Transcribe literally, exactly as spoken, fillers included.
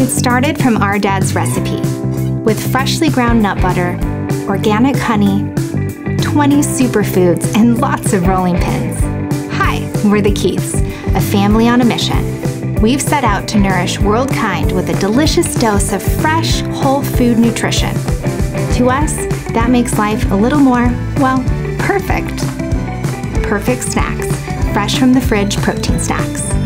It started from our dad's recipe, with freshly ground nut butter, organic honey, twenty superfoods, and lots of rolling pins. Hi, we're the Keiths, a family on a mission. We've set out to nourish worldkind with a delicious dose of fresh, whole food nutrition. To us, that makes life a little more, well, perfect. Perfect Snacks, fresh from the fridge protein snacks.